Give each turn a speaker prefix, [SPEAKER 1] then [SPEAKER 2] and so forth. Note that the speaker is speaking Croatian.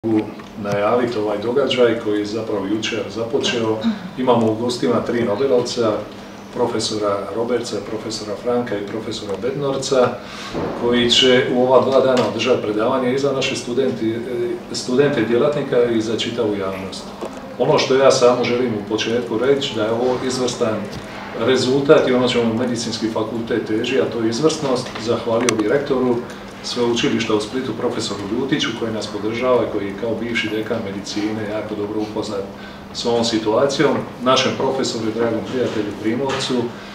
[SPEAKER 1] najaviti ovaj događaj koji je zapravo jučer započeo. Imamo u gostima 3 Nobelovca, profesora Robertsa, profesora Franka i profesora Bednorca, koji će u ova 2 dana održati predavanje i za naše studente i djelatnika i za čitavu javnost. Ono što ja samo želim u početku reći da je ovo izvrstan rezultat i ono čemu Medicinski fakultet teži, a to je izvrsnost. Zahvalio bi rektoru Sveučilišta u Splitu, profesoru Ljutiću, koji nas podržava i koji je kao bivši dekan medicine jako dobro upoznat s ovom situacijom, našem profesoru i dragom prijatelju Primovcu